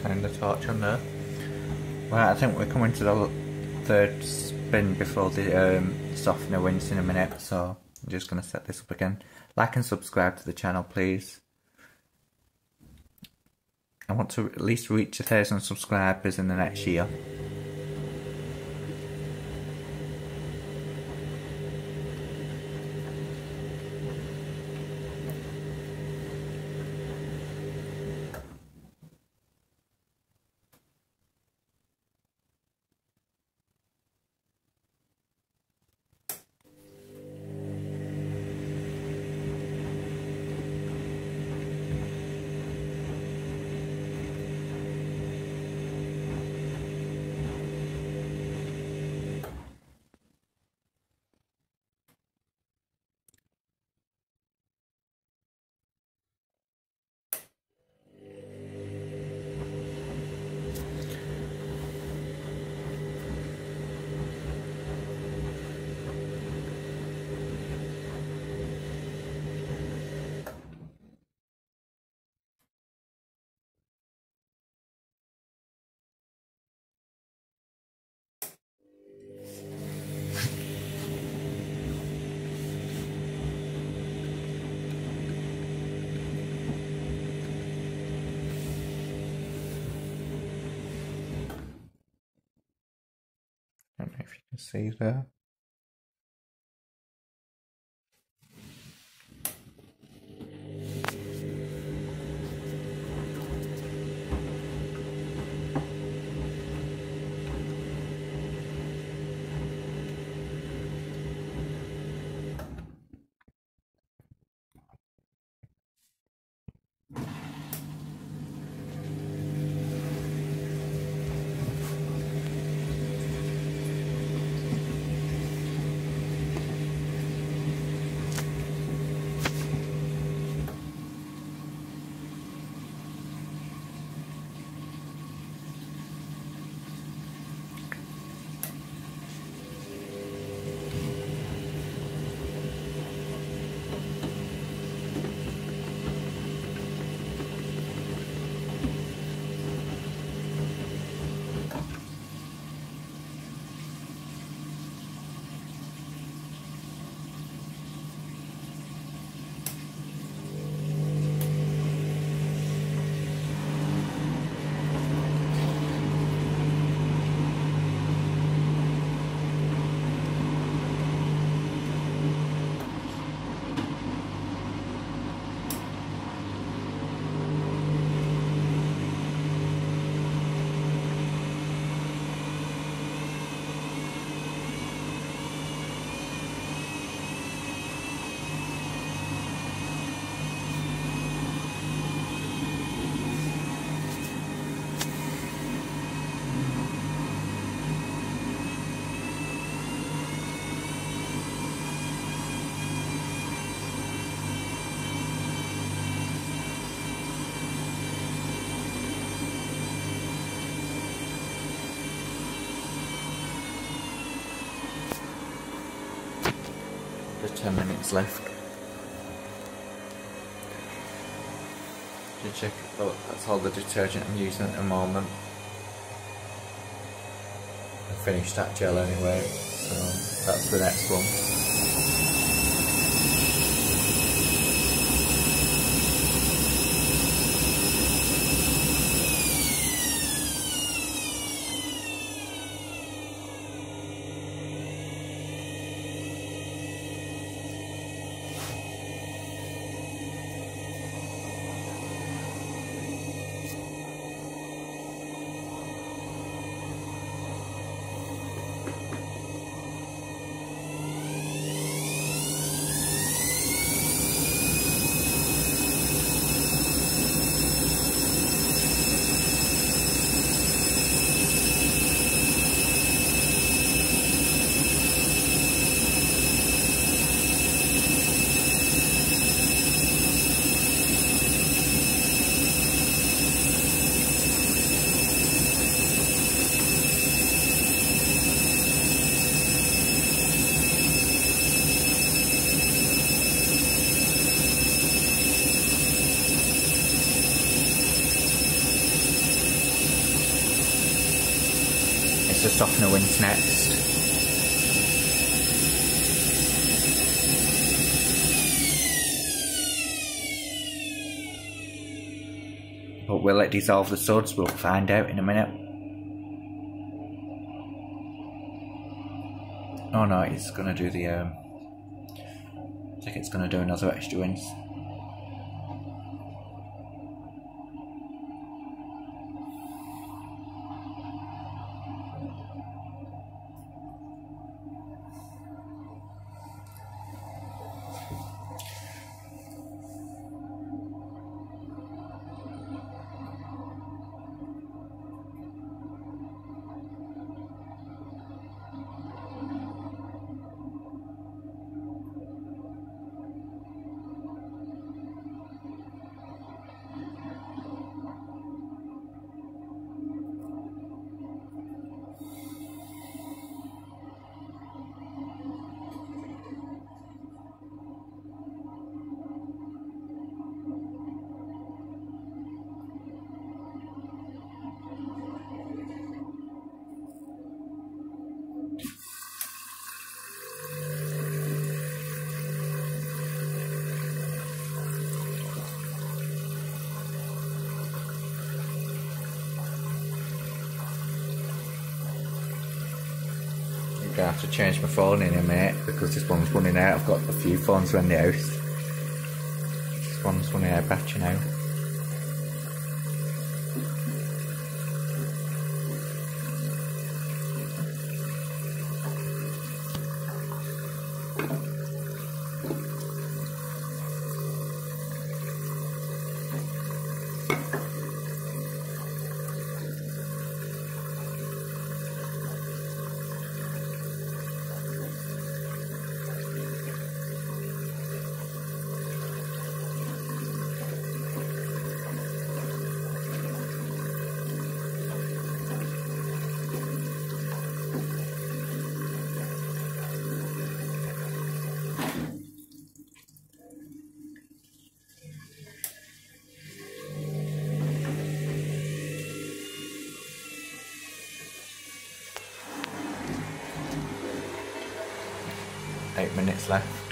turn the torch on there. Right, I think we're coming to the third spin before the softener wins in a minute, so I'm just going to set this up again. Like and subscribe to the channel, please. I want to at least reach 1,000 subscribers in the next year. I don't know if you can see there. There's 10 minutes left. Just check. Oh, that's all the detergent I'm using at the moment. I finished that gel anyway, so that's the next one. use the softener rinse next. But will it dissolve the suds? We'll find out in a minute. Oh no, it's gonna do the I think it's gonna do another extra rinse. I'm gonna have to change my phone in a minute because this one's running out. I've got a few phones around the house. This one's running out of battery now. Eight minutes left.